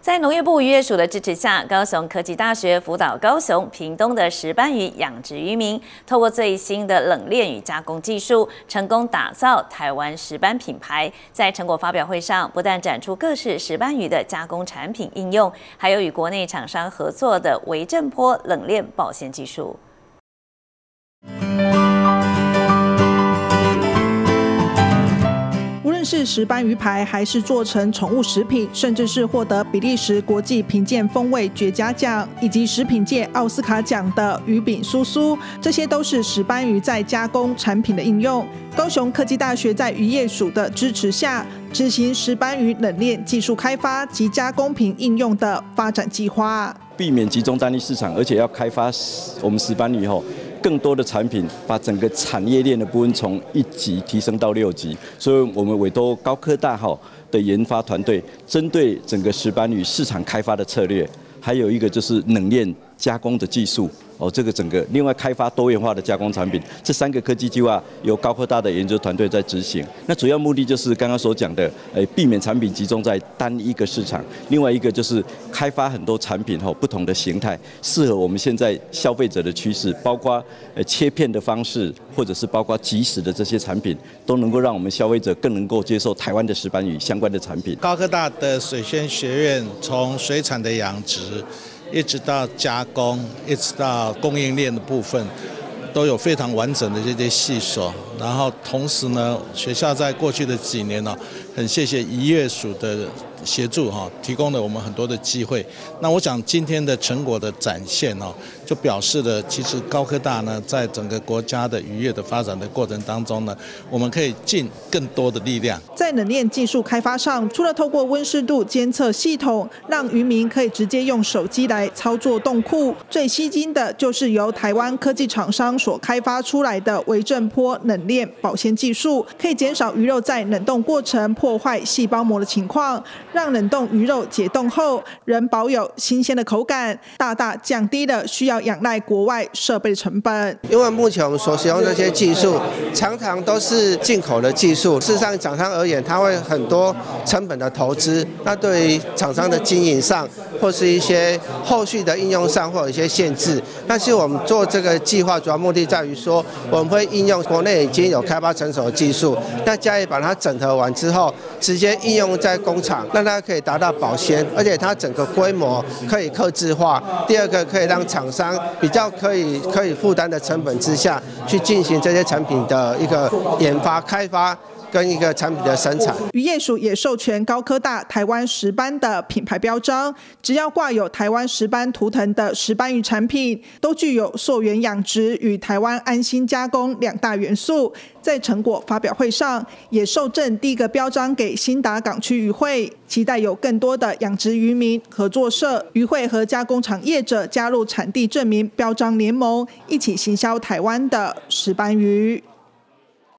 在农业部渔业署的支持下，高雄科技大学辅导高雄、屏东的石斑鱼养殖渔民，透过最新的冷链与加工技术，成功打造台湾石斑品牌。在成果发表会上，不但展出各式石斑鱼的加工产品应用，还有与国内厂商合作的微震波冷链保鲜技术。 无论是石斑鱼排，还是做成宠物食品，甚至是获得比利时国际评鉴风味绝佳奖以及食品界奥斯卡奖的鱼饼酥酥，这些都是石斑鱼在加工产品的应用。高雄科技大学在渔业署的支持下，执行石斑鱼冷链技术开发及加工品应用的发展计划， 避免集中单一市场，而且要开发我们石斑鱼更多的产品，把整个产业链的部分从1级提升到6级，所以我们委托高科大的研发团队，针对整个石斑鱼市场开发的策略，还有一个就是冷链加工的技术。这个整个另外开发多元化的加工产品，这3个科技计划由高科大的研究团队在执行。那主要目的就是刚刚所讲的，避免产品集中在单一个市场。另外一个就是开发很多产品不同的形态，适合我们现在消费者的趋势，包括切片的方式，或者是包括即食的这些产品，都能够让我们消费者更能够接受台湾的石斑鱼相关的产品。 高科大的水宣学院从水产的养殖，一直到加工，一直到供应链的部分，都有非常完整的这些细手。然后同时呢，学校在过去的几年很谢谢渔业署的协助提供了我们很多的机会。那我想今天的成果的展现就表示了其实高科大呢，在整个国家的渔业的发展的过程当中呢，我们可以尽更多的力量。 在冷链技术开发上，除了透过温湿度监测系统，让渔民可以直接用手机来操作冻库，最吸睛的就是由台湾科技厂商所开发出来的微震波冷链保鲜技术，可以减少鱼肉在冷冻过程破坏细胞膜的情况，让冷冻鱼肉解冻后仍保有新鲜的口感，大大降低了需要仰赖国外设备的成本。 因为目前我们所使用的这些技术，常常都是进口的技术，事实上厂商而言，它会很多成本的投资，那对于厂商的经营上，或是一些后续的应用上，会有一些限制。但是我们做这个计划，主要目的在于说，我们会应用国内已经有开发成熟的技术，那加以把它整合完之后，直接应用在工厂，让它可以达到保鲜，而且它整个规模可以客制化。第二个可以让厂商比较可以负担的成本之下，去进行这些产品的一个研发开发跟一个产品的生产。 渔业署也授权高科大台湾石斑的品牌标章，只要挂有台湾石斑图腾的石斑鱼产品，都具有溯源养殖与台湾安心加工2大元素。在成果发表会上，也授证第1个标章给新达港区渔会，期待有更多的养殖渔民、合作社、渔会和加工厂业者加入产地证明标章联盟，一起行销台湾的石斑鱼。